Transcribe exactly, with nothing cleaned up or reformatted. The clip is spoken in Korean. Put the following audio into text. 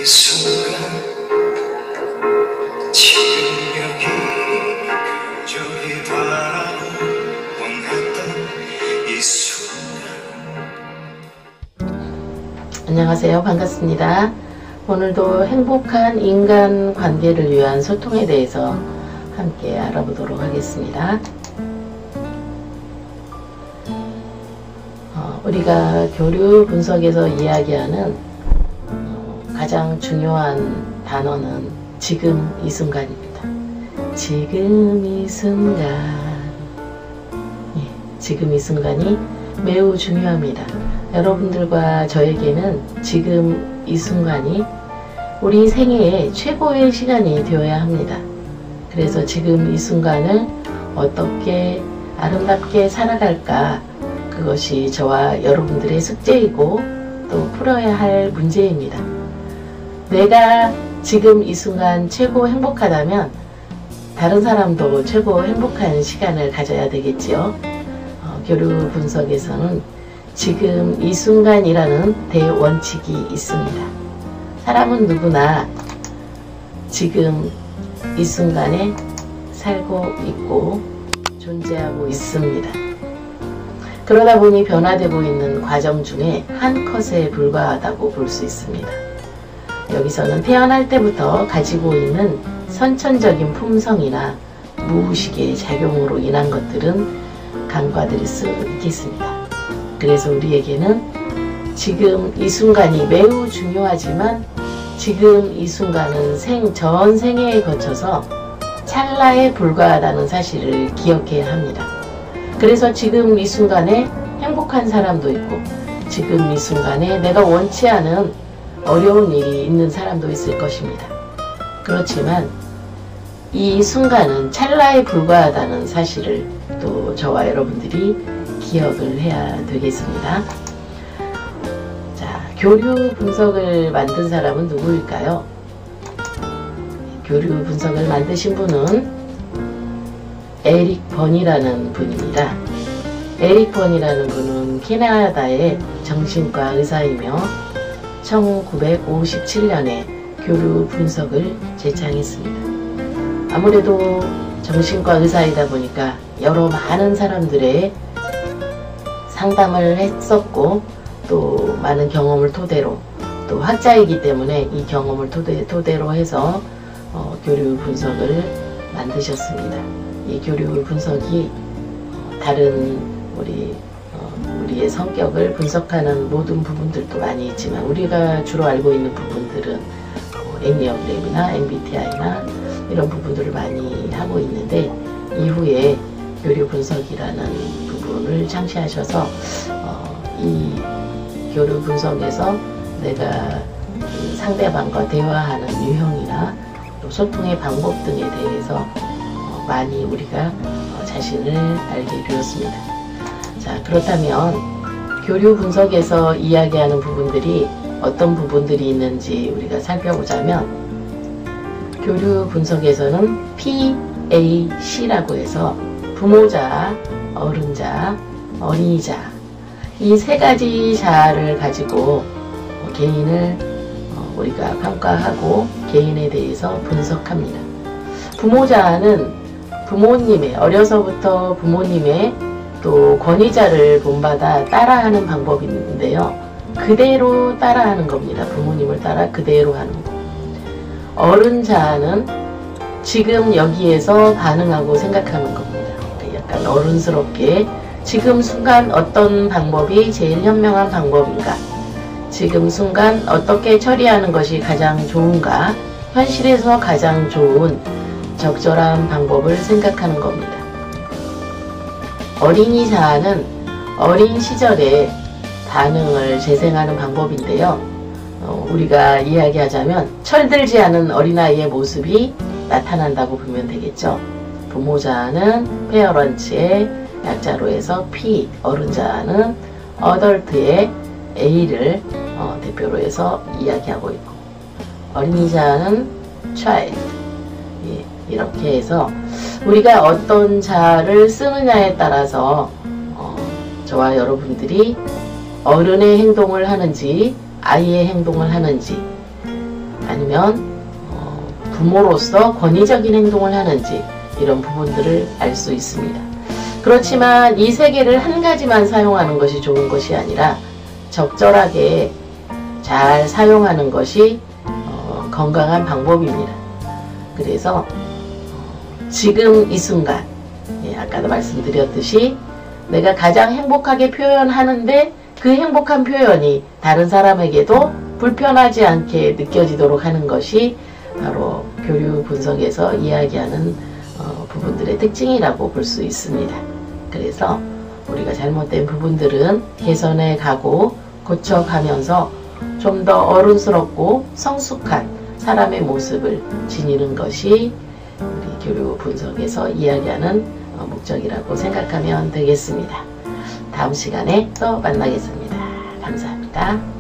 이 순간 지금 여기 저기 바라고 원했던 이 순간. 안녕하세요. 반갑습니다. 오늘도 행복한 인간관계를 위한 소통에 대해서 함께 알아보도록 하겠습니다. 어, 우리가 교류 분석에서 이야기하는 어, 가장 중요한 단어는 지금 이 순간입니다. 지금 이 순간. 예, 지금 이 순간이 매우 중요합니다. 여러분들과 저에게는 지금 이 순간이 우리 생애의 최고의 시간이 되어야 합니다. 그래서 지금 이 순간을 어떻게 아름답게 살아갈까, 그것이 저와 여러분들의 숙제이고 또 풀어야 할 문제입니다. 내가 지금 이 순간 최고 행복하다면 다른 사람도 최고 행복한 시간을 가져야 되겠지요. 어, 교류 분석에서는 지금 이 순간이라는 대원칙이 있습니다. 사람은 누구나 지금 이 순간에 살고 있고 존재하고 있습니다. 그러다 보니 변화되고 있는 과정 중에 한 컷에 불과하다고 볼 수 있습니다. 여기서는 태어날 때부터 가지고 있는 선천적인 품성이나 무의식의 작용으로 인한 것들은 간과드릴 수 있겠습니다. 그래서 우리에게는 지금 이 순간이 매우 중요하지만 지금 이 순간은 생, 전 생애에 거쳐서 찰나에 불과하다는 사실을 기억해야 합니다. 그래서 지금 이 순간에 행복한 사람도 있고 지금 이 순간에 내가 원치 않은 어려운 일이 있는 사람도 있을 것입니다. 그렇지만 이 순간은 찰나에 불과하다는 사실을 또 저와 여러분들이 기억을 해야 되겠습니다. 자, 교류 분석을 만든 사람은 누구일까요? 교류 분석을 만드신 분은 에릭 번이라는 분입니다. 에릭 번이라는 분은 캐나다의 정신과 의사이며 천구백오십칠 년에 교류 분석을 제창했습니다. 아무래도 정신과 의사이다 보니까 여러 많은 사람들의 상담을 했었고 또 많은 경험을 토대로 또 학자이기 때문에 이 경험을 토대, 토대로 해서 어, 교류 분석을 만드셨습니다. 이 교류 분석이 어, 다른 우리 어, 우리의 성격을 분석하는 모든 부분들도 많이 있지만 우리가 주로 알고 있는 부분들은 어, 애니어그램이나 엠비티아이나 이런 부분들을 많이 하고 있는데 이후에 교류 분석이라는 부분을 창시하셔서 어, 이 교류 분석에서 내가 상대방과 대화하는 유형이나 또 소통의 방법 등에 대해서 어, 많이 우리가 어, 자신을 알게 되었습니다. 자, 그렇다면 교류 분석에서 이야기하는 부분들이 어떤 부분들이 있는지 우리가 살펴보자면 교류 분석에서는 피 에이 씨라고 해서 부모자, 어른자, 어린이자 이 세 가지 자를 가지고 개인을 우리가 평가하고 개인에 대해서 분석합니다. 부모자는 부모님의 어려서부터 부모님의 또 권위자를 본받아 따라하는 방법이 있는데요. 그대로 따라하는 겁니다. 부모님을 따라 그대로 하는 거. 어른자는 지금 여기에서 반응하고 생각하는 겁니다. 약간 어른스럽게 지금 순간 어떤 방법이 제일 현명한 방법인가, 지금 순간 어떻게 처리하는 것이 가장 좋은가, 현실에서 가장 좋은 적절한 방법을 생각하는 겁니다. 어린이 자아는 어린 시절에 반응을 재생하는 방법인데요. 어, 우리가 이야기하자면 철들지 않은 어린아이의 모습이 나타난다고 보면 되겠죠. 부모자는 페어런츠의 약자로 해서 P, 어른자는 어덜트의 A를 어, 대표로 해서 이야기하고 있고 어린이자는 child, 예, 이렇게 해서 우리가 어떤 자를 쓰느냐에 따라서 어, 저와 여러분들이 어른의 행동을 하는지 아이의 행동을 하는지 아니면 어, 부모로서 권위적인 행동을 하는지 이런 부분들을 알 수 있습니다. 그렇지만 이 세 개를 한 가지만 사용하는 것이 좋은 것이 아니라 적절하게 잘 사용하는 것이 어, 건강한 방법입니다. 그래서 어, 지금 이 순간, 예, 아까도 말씀드렸듯이 내가 가장 행복하게 표현하는데 그 행복한 표현이 다른 사람에게도 불편하지 않게 느껴지도록 하는 것이 바로 교류 분석에서 이야기하는 어, 부분들의 특징이라고 볼 수 있습니다. 그래서 우리가 잘못된 부분들은 개선해 가고 고쳐가면서 좀 더 어른스럽고 성숙한 사람의 모습을 지니는 것이 우리 교류 분석에서 이야기하는 어, 목적이라고 생각하면 되겠습니다. 다음 시간에 또 만나겠습니다. 감사합니다.